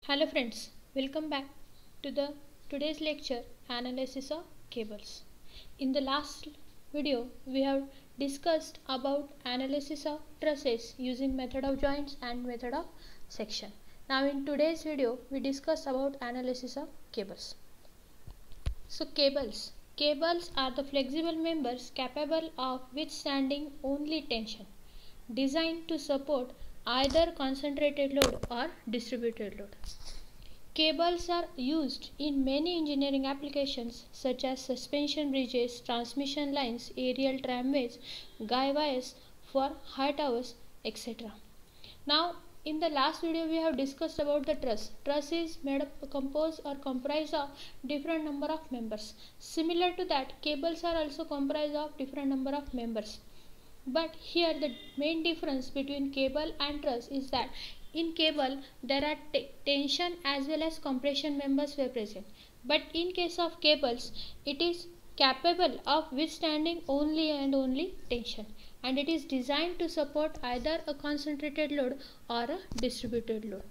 Hello friends, welcome back to the today's lecture analysis of cables. In the last video we have discussed about analysis of trusses using method of joints and method of section. Now in today's video we discuss about analysis of cables. So cables are the flexible members capable of withstanding only tension, designed to support either concentrated load or distributed load. Cables are used in many engineering applications such as suspension bridges, transmission lines, aerial tramways, guy wires for high towers, etc. Now, in the last video we have discussed about the truss. Truss is composed or comprised of different number of members. Similar to that, cables are also comprised of different number of members. But here the main difference between cable and truss is that in cable there are tension as well as compression members were present. But in case of cables it is capable of withstanding only and only tension, and it is designed to support either a concentrated load or a distributed load.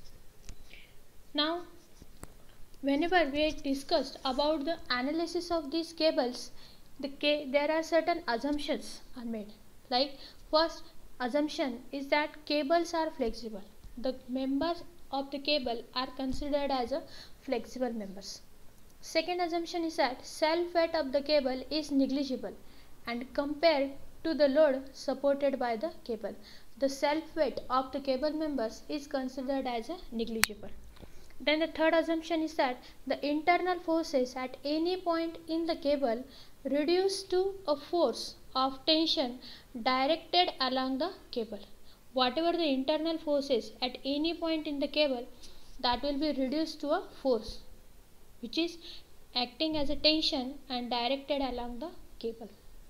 Now whenever we discussed about the analysis of these cables, there are certain assumptions are made. Like first assumption is that cables are flexible. The members of the cable are considered as a flexible members. Second assumption is that self-weight of the cable is negligible and compared to the load supported by the cable, the self-weight of the cable members is considered as a negligible. Then the third assumption is that the internal forces at any point in the cable reduce to a force of tension directed along the cable. Whatever the internal forces at any point in the cable, that will be reduced to a force which is acting as a tension and directed along the cable.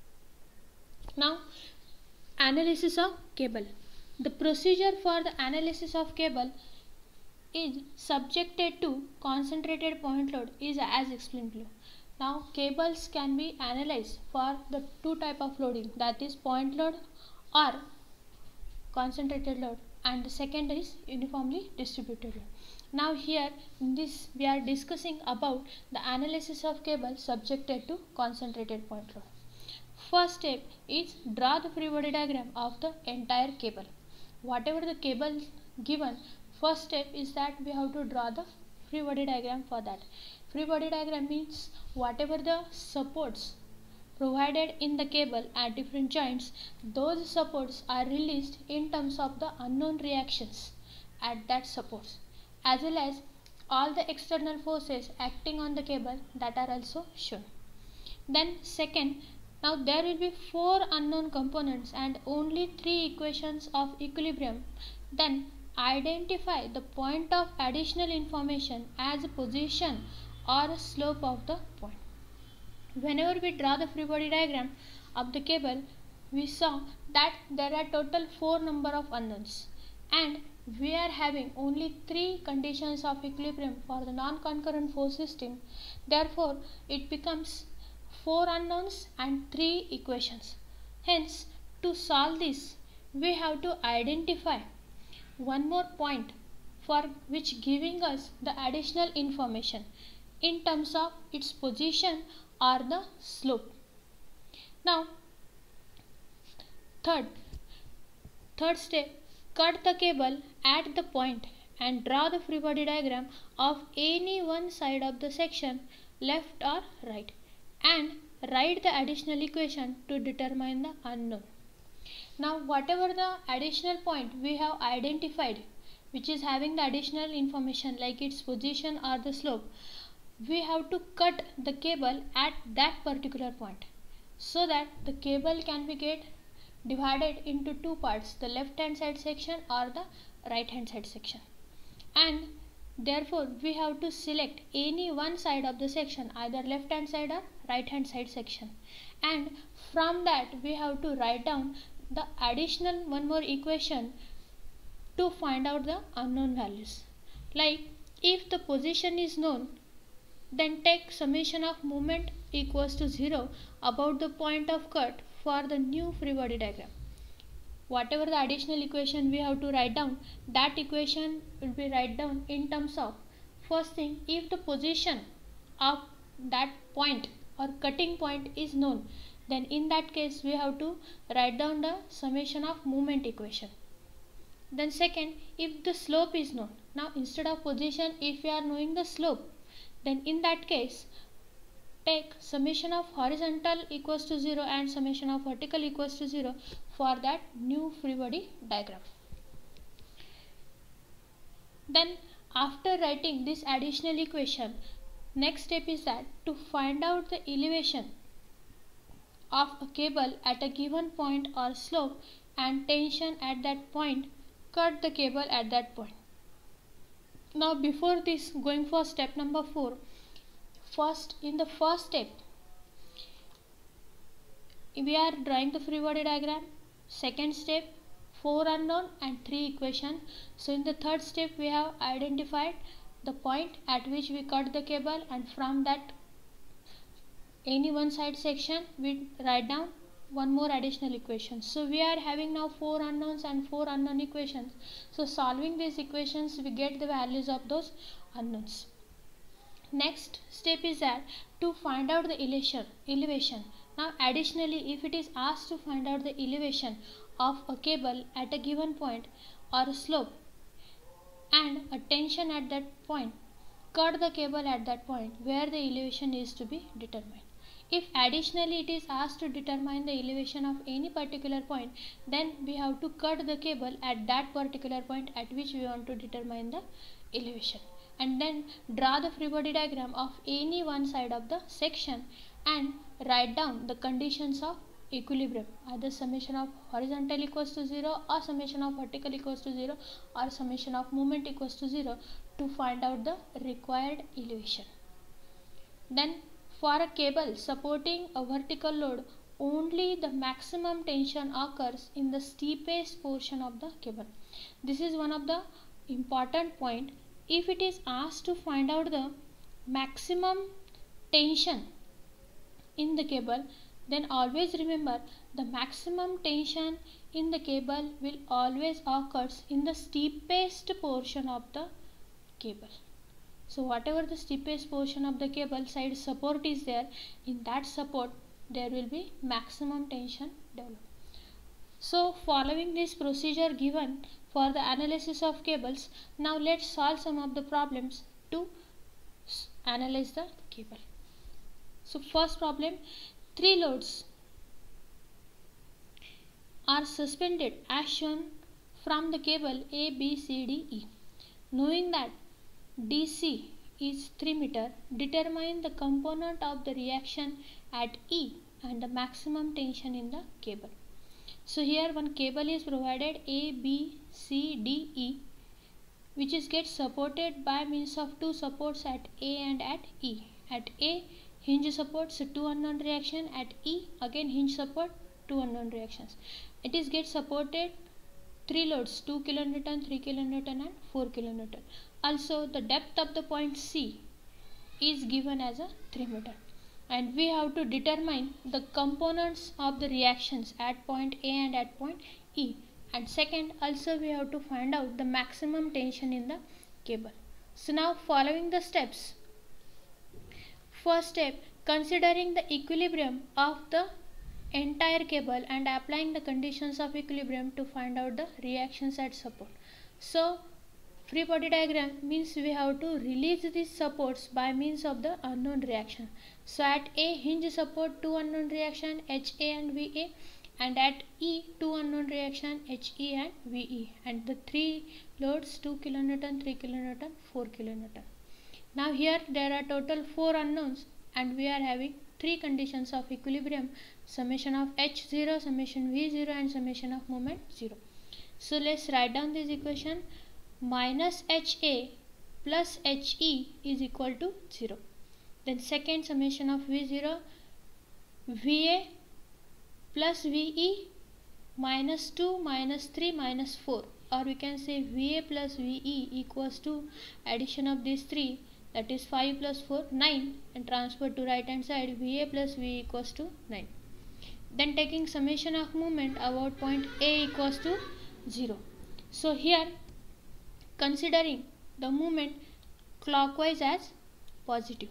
Now, analysis of cable. The procedure for the analysis of cable is subjected to concentrated point load is as explained below. Now cables can be analyzed for the two type of loading, that is point load or concentrated load, and the second is uniformly distributed load. Now here in this we are discussing about the analysis of cable subjected to concentrated point load. First step is draw the free body diagram of the entire cable. Whatever the cable given, first step is that we have to draw the free body diagram for that. Free body diagram means whatever the supports provided in the cable at different joints, those supports are released in terms of the unknown reactions at that supports, as well as all the external forces acting on the cable that are also shown. Then second, now there will be 4 unknown components and only 3 equations of equilibrium. Then identify the point of additional information as a position or a slope of the point. Whenever we draw the free body diagram of the cable, we saw that there are total 4 number of unknowns, and we are having only 3 conditions of equilibrium for the non-concurrent force system. Therefore it becomes 4 unknowns and 3 equations. Hence, to solve this we have to identify one more point for which giving us the additional information in terms of its position or the slope. Now third step, cut the cable at the point and draw the free body diagram of any one side of the section, left or right, and write the additional equation to determine the unknown. Now whatever the additional point we have identified which is having the additional information like its position or the slope, we have to cut the cable at that particular point so that the cable can be get divided into 2 parts, the left hand side section or the right hand side section, and therefore we have to select any one side of the section, either left hand side or right hand side section, and from that we have to write down the additional one more equation to find out the unknown values. Like if the position is known, then take summation of moment equals to 0 about the point of cut for the new free body diagram. whatever the additional equation we have to write down, that equation will be write down in terms of, first thing, if the position of that point or cutting point is known, then in that case we have to write down the summation of movement equation. Then second, if the slope is known, now instead of position, if we are knowing the slope, then in that case take summation of horizontal equals to 0 and summation of vertical equals to 0 for that new free body diagram. Then after writing this additional equation, next step is that to find out the elevation of a cable at a given point or slope and tension at that point, cut the cable at that point. Now before this, going for step number 4, in the first step we are drawing the free body diagram. Second step, 4 unknown and 3 equation. So in the third step we have identified the point at which we cut the cable, and from that any one side section we write down one more additional equation. So we are having now 4 unknowns and 4 unknown equations. So solving these equations we get the values of those unknowns. Next step is that to find out the elevation. Now additionally, if it is asked to find out the elevation of a cable at a given point or a slope and a tension at that point, cut the cable at that point where the elevation is to be determined. If additionally it is asked to determine the elevation of any particular point, then we have to cut the cable at that particular point at which we want to determine the elevation, and then draw the free body diagram of any one side of the section and write down the conditions of equilibrium, either summation of horizontal equals to 0 or summation of vertical equals to 0 or summation of movement equals to 0 to find out the required elevation. Then for a cable supporting a vertical load, only the maximum tension occurs in the steepest portion of the cable. This is one of the important point. If it is asked to find out the maximum tension in the cable, then always remember the maximum tension in the cable will always occurs in the steepest portion of the cable. So whatever the steepest portion of the cable side support is there, in that support there will be maximum tension developed. So following this procedure given for the analysis of cables, now let's solve some of the problems to analyze the cable. So first problem, 3 loads are suspended as shown from the cable A, B, C, D, E. Knowing that DC is 3 meter, determine the component of the reaction at E and the maximum tension in the cable. So here one cable is provided A, B, C, D, E, which is get supported by means of 2 supports at A and at E. At A, hinge supports 2 unknown reaction, at E again hinge support 2 unknown reactions. It is get supported 3 loads, 2 kN, 3 kN and 4 kN. Also the depth of the point C is given as a 3 meter, and we have to determine the components of the reactions at point A and at point E. And second, also we have to find out the maximum tension in the cable. So now following the steps. First step, considering the equilibrium of the entire cable and applying the conditions of equilibrium to find out the reactions at support. So free body diagram means we have to release these supports by means of the unknown reaction. So at A, hinge support 2 unknown reaction HA and VA, and at E 2 unknown reaction HE and VE, and the 3 loads 2 kN, 3 kN, 4 kN. Now here there are total 4 unknowns and we are having 3 conditions of equilibrium, summation of H0, summation V0 and summation of moment 0. So let's write down this equation. Minus HA plus HE is equal to 0. Then second, summation of V0, VA plus VE minus 2 minus 3 minus 4, or we can say VA plus VE equals to addition of these 3, that is 5 plus 4, 9, and transfer to right hand side, VA plus VE equals to 9. then taking summation of movement about point A equals to 0. So here considering the movement clockwise as positive.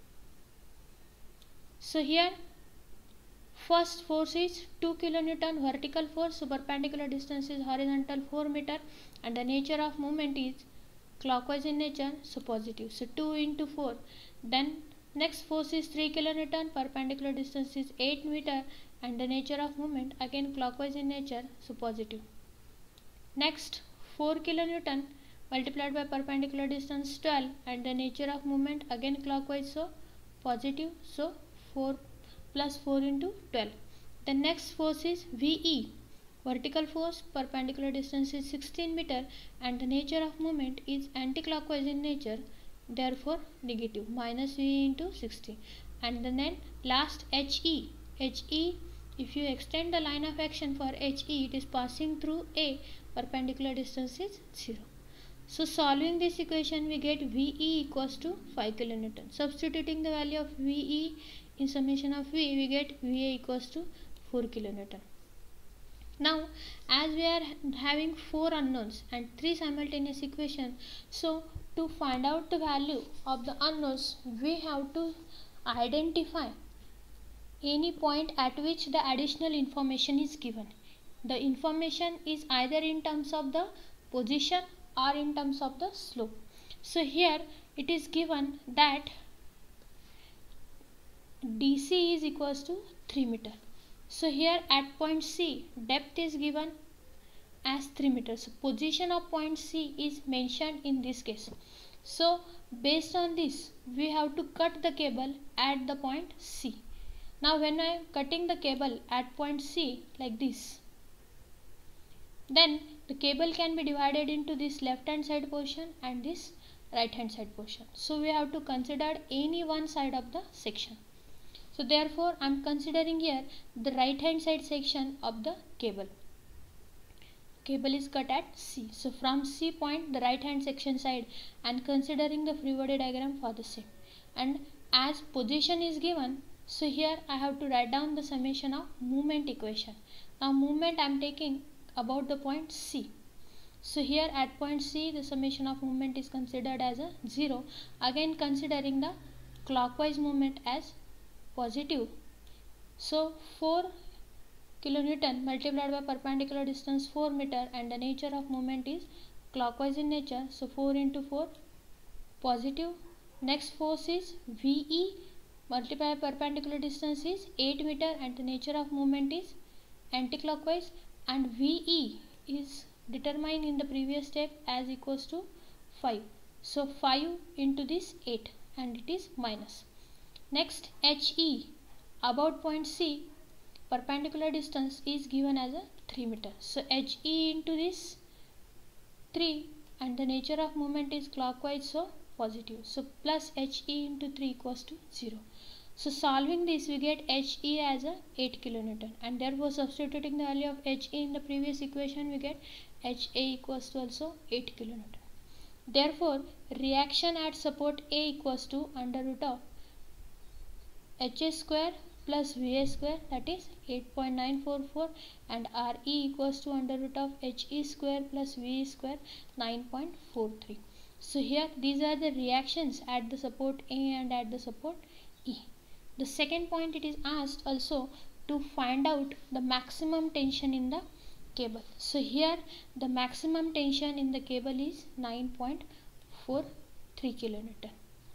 So here first force is 2 kilonewton vertical force, so perpendicular distance is horizontal 4 meter, and the nature of movement is clockwise in nature, so positive. So 2 into 4. Then next force is 3 kilonewton, perpendicular distance is 8 meter, and the nature of movement again clockwise in nature, so positive. Next 4 kilonewton multiplied by perpendicular distance 12, and the nature of movement again clockwise, so positive. So 4 plus 4 into 12. The next force is VE, vertical force, perpendicular distance is 16 meter, and the nature of movement is anti-clockwise in nature, therefore negative, minus VE into 16. And then last HE. HE, if you extend the line of action for HE, it is passing through A, perpendicular distance is 0. So solving this equation, we get VE equals to 5 kilonewton. Substituting the value of VE in summation of V, we get VA equals to 4 kilonewton. Now as we are having 4 unknowns and 3 simultaneous equations, so to find out the value of the unknowns, we have to identify any point at which the additional information is given. The information is either in terms of the position or in terms of the slope. So here it is given that DC is equals to 3 meter. So here at point C, depth is given as 3 meters. So position of point C is mentioned in this case. So based on this, we have to cut the cable at the point C. Now when I am cutting the cable at point C like this, then the cable can be divided into this left hand side portion and this right hand side portion. So we have to consider any one side of the section. So therefore I am considering here the right hand side section of the cable. Cable is cut at C. So from C point, the right hand section side, and considering the free body diagram for the same. And as position is given, so here I have to write down the summation of movement equation. Now movement I am taking about the point C. So here at point C, the summation of movement is considered as a 0. Again considering the clockwise movement as positive. So 4 kilonewton multiplied by perpendicular distance 4 meter, and the nature of movement is clockwise in nature. So 4 into 4 positive. Next force is VE multiplied by perpendicular distance is 8 meter, and the nature of movement is anti-clockwise, and VE is determined in the previous step as equals to 5. So 5 into this 8, and it is minus. Next HE, about point C, perpendicular distance is given as a 3 meter. So HE into this 3, and the nature of movement is clockwise, so positive. So plus HE into 3 equals to 0. So solving this, we get HE as a 8 kilonewton, and therefore substituting the value of HE in the previous equation, we get HA equals to also 8 kilonewton. Therefore reaction at support A equals to under root of HA square plus VA square, that is 8.944, and RE equals to under root of HE square plus VE square, 9.43. So here these are the reactions at the support A and at the support E. The second point, it is asked also to find out the maximum tension in the cable. So here the maximum tension in the cable is 9.43 kilonewton.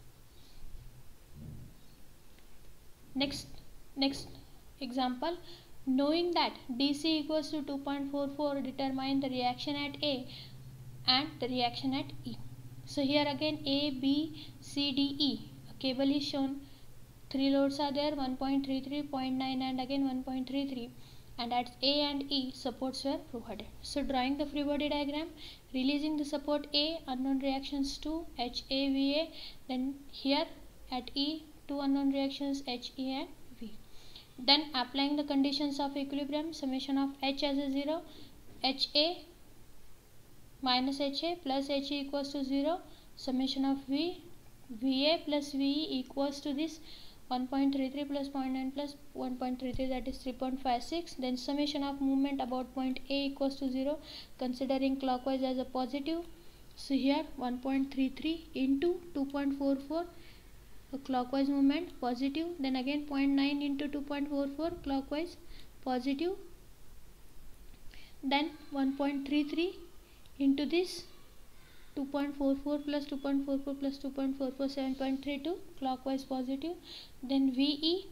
Next example, knowing that DC equals to 2.44, determine the reaction at A and the reaction at E. So here again A, B, C, D, E. A cable is shown. 3 loads are there, 1.33, 0.9 and again 1.33, and at A and E supports were provided. So drawing the free body diagram, releasing the support A, unknown reactions 2, HAVA, then here at E 2 unknown reactions HE and V. Then applying the conditions of equilibrium, summation of H as a 0, HA minus HA plus HE equals to 0, summation of V, VA plus VE equals to this 1.33 plus 0.9 plus 1.33, that is 3.56. Then summation of movement about point A equals to 0, considering clockwise as a positive. So here 1.33 into 2.44, clockwise movement positive. Then again 0.9 into 2.44, clockwise positive. Then 1.33 into this 2.44 plus 2.44 plus 2.44, 7.32, clockwise positive. Then VE,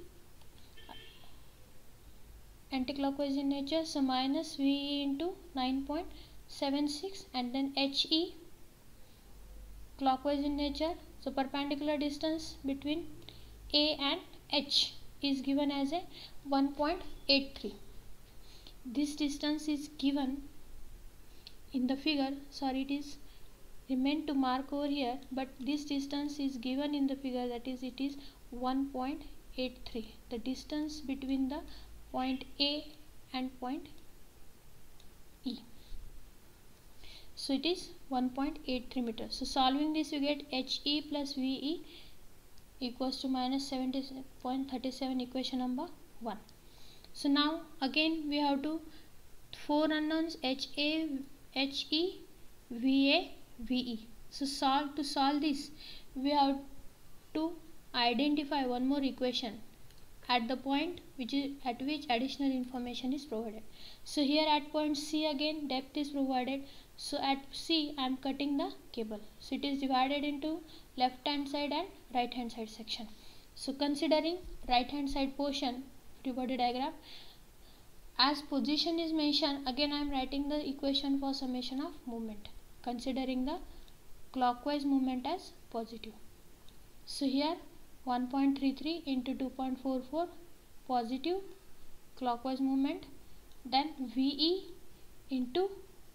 anti-clockwise in nature, so minus VE into 9.76. And then HE, clockwise in nature, so perpendicular distance between A and H is given as a 1.83. This distance is given in the figure, sorry, it is remain to mark over here, but this distance is given in the figure, that is it is 1.83, the distance between the point A and point E. So it is 1.83 meters. So solving this, you get HE plus VE equals to minus 70.37, equation number 1. So now again we have to 4 unknowns, HA, HE, VA, VE. So to solve this, we have to identify one more equation at the point at which additional information is provided. So here at point C, again depth is provided. So at C I am cutting the cable. So it is divided into left hand side and right hand side section. So considering right hand side portion, free body diagram, as position is mentioned, again I am writing the equation for summation of movement, considering the clockwise movement as positive. So here 1.33 into 2.44, positive clockwise movement. Then VE into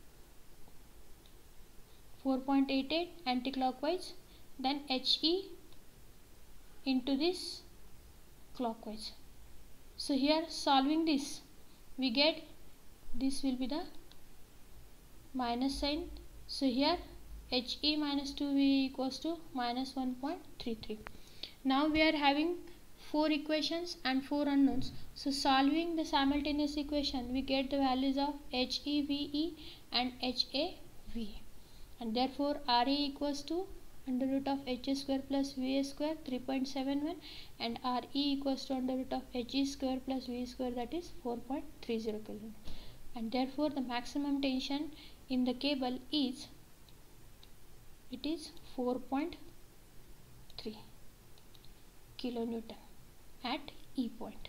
4.88, anti-clockwise. Then HE into this clockwise. So here solving this, we get this will be the minus sign. So here HE minus 2VE equals to minus 1.33. Now we are having 4 equations and 4 unknowns. So solving the simultaneous equation, we get the values of HEVE and HAVE, and therefore RE equals to under root of HA square plus VA square 3.71, and RE equals to under root of HE square plus VE square, that is 4.30 kN. And therefore the maximum tension in the cable is 4.3 kilonewton at E point.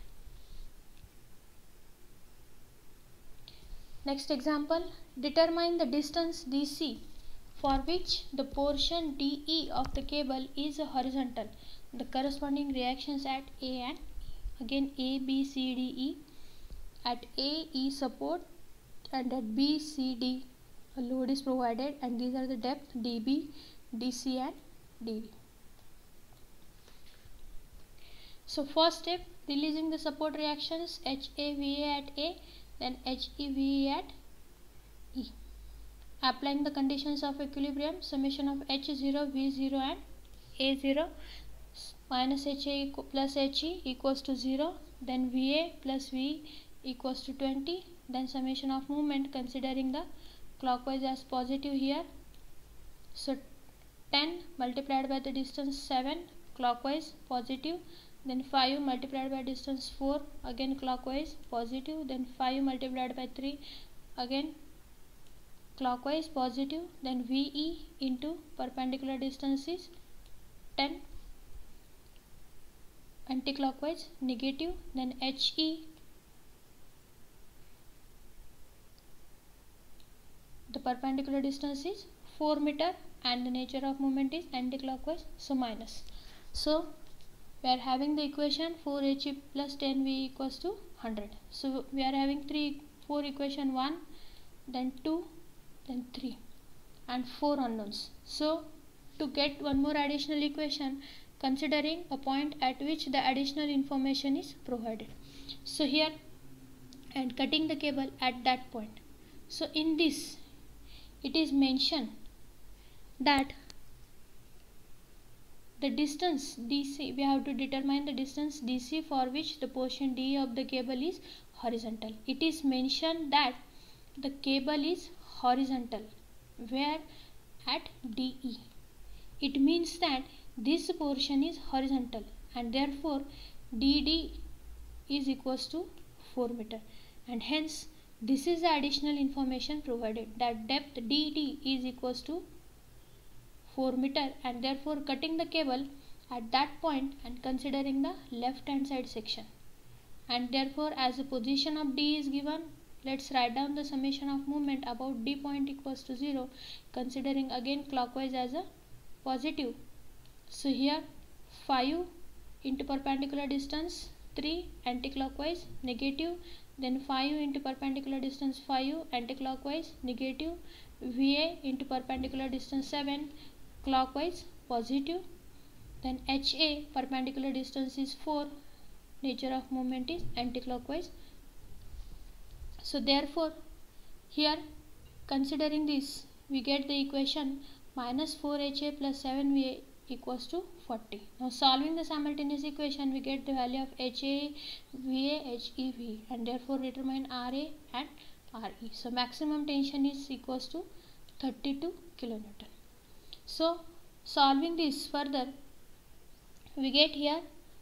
Next example, determine the distance DC for which the portion DE of the cable is horizontal. The corresponding reactions at A and E. Again A, B, C, D, E. At A, E support, and at B, C, D a load is provided, and these are the depth DB, DC and DD. So first step, releasing the support reactions HAVA at A, then HEVE at E. Applying the conditions of equilibrium, summation of H0, V0 and A0 minus HA plus HE equals to 0, then VA plus V equals to 20, then summation of movement considering the clockwise as positive here. So 10 multiplied by the distance 7, clockwise positive, then 5 multiplied by distance 4, again clockwise positive, then 5 multiplied by 3, again clockwise positive, then VE into perpendicular distance is 10, anti-clockwise negative, then HE, the perpendicular distance is 4 meter and the nature of movement is anti-clockwise, so minus. So we are having the equation 4HE plus 10VE equals to 100. So we are having 4 equation, 1, then 2, then 3 and 4 unknowns. So to get one more additional equation, considering a point at which the additional information is provided. So here and cutting the cable at that point. So in this it is mentioned that the distance DC, we have to determine the distance DC for which the portion D of the cable is horizontal. It is mentioned that the cable is horizontal where at DE. It means that this portion is horizontal and therefore DD is equals to 4 meter, and hence this is the additional information provided, that depth DD is equals to 4 meter, and therefore cutting the cable at that point and considering the left hand side section, and therefore as the position of D is given, let's write down the summation of movement about D point equals to 0, considering again clockwise as a positive. So here 5 into perpendicular distance 3 anticlockwise negative, then 5 into perpendicular distance 5 anticlockwise negative, VA into perpendicular distance 7 clockwise positive, then HA perpendicular distance is 4, nature of movement is anticlockwise. So therefore here considering this we get the equation minus 4HA plus 7VA equals to 40. Now solving the simultaneous equation we get the value of HA, VA, HE, VE, and therefore determine RA and RE. So maximum tension is equals to 32 kilonewton. So solving this further we get here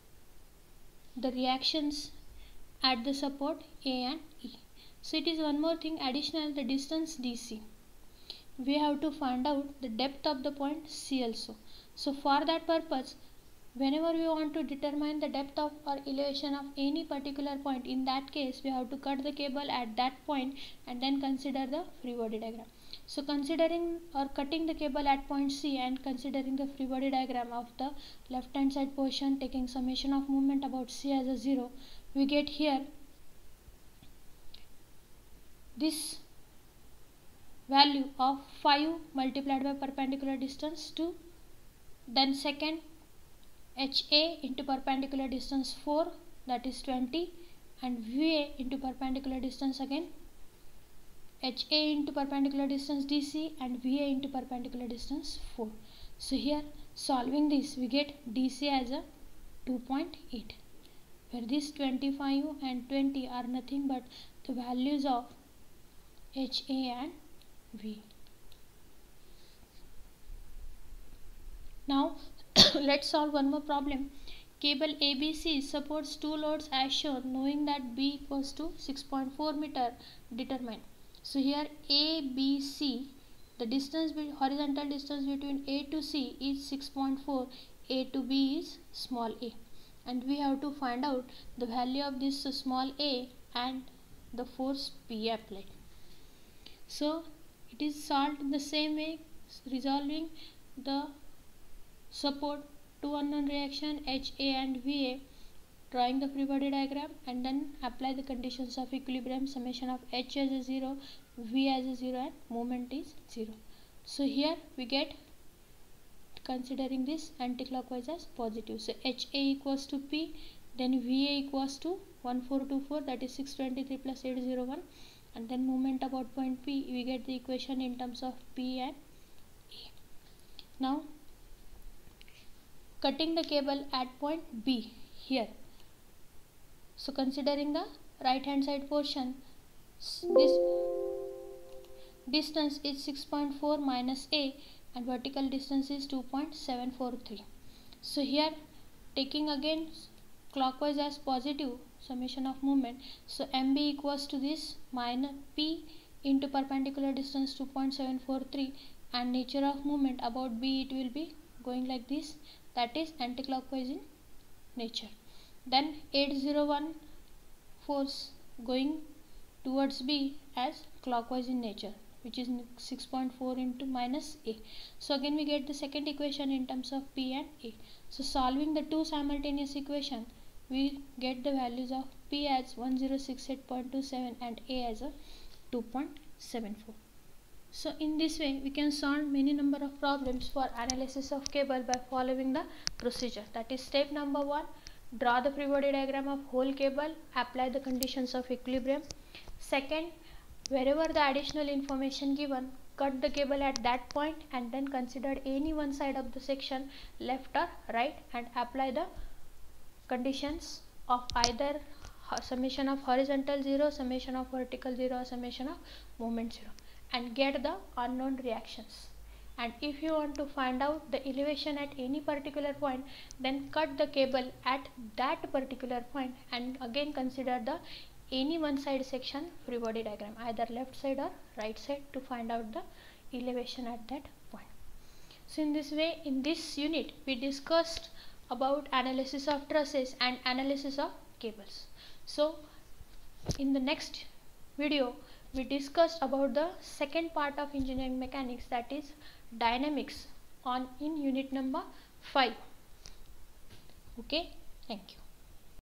the reactions at the support A and E. So it is one more thing additional, the distance DC. We have to find out the depth of the point C also. So for that purpose, whenever we want to determine the depth of or elevation of any particular point, in that case we have to cut the cable at that point and then consider the free body diagram. So considering or cutting the cable at point C and considering the free body diagram of the left hand side portion, taking summation of movement about C as a 0, we get here this value of 5 multiplied by perpendicular distance 2, then second HA into perpendicular distance 4, that is 20, and VA into perpendicular distance again HA into perpendicular distance DC and VA into perpendicular distance 4. So here solving this we get DC as a 2.8, where this 25 and 20 are nothing but the values of HA and V. Now let's solve one more problem. Cable ABC supports two loads as shown, knowing that B equals to 6.4 meter, determine. So here ABC, the distance, horizontal distance between A to C is 6.4, A to B is small a, and we have to find out the value of this small a and the force P applied. So it is solved in the same way, resolving the support to unknown reaction HA and VA, drawing the free body diagram, and then apply the conditions of equilibrium, summation of H as a 0, V as a 0, and moment is 0. So here we get, considering this anticlockwise as positive, so HA equals to P, then VA equals to 1424, that is 623 plus 801, and then moment about point P, we get the equation in terms of P and A. Now cutting the cable at point B here. So considering the right hand side portion, this distance is 6.4 minus A and vertical distance is 2.743. So here taking again clockwise as positive, summation of movement, so MB equals to this minus P into perpendicular distance 2.743, and nature of movement about B, it will be going like this, that is anticlockwise in nature. Then 801 force going towards B as clockwise in nature, which is 6.4 into minus A. So again we get the second equation in terms of P and A. So solving the two simultaneous equation, we get the values of P as 1068.27 and A as a 2.74. So in this way we can solve many number of problems for analysis of cable by following the procedure. That is step number 1, draw the free body diagram of whole cable, apply the conditions of equilibrium. Second, wherever the additional information given, cut the cable at that point and then consider any one side of the section, left or right, and apply the conditions of either summation of horizontal 0, summation of vertical 0, or summation of moment 0, and get the unknown reactions. And if you want to find out the elevation at any particular point, then cut the cable at that particular point and again consider the any one side section free body diagram, either left side or right side, to find out the elevation at that point. So in this way, in this unit we discussed about analysis of trusses and analysis of cables. So in the next video we discussed about the second part of engineering mechanics, that is dynamics, in unit number 5. Okay, thank you.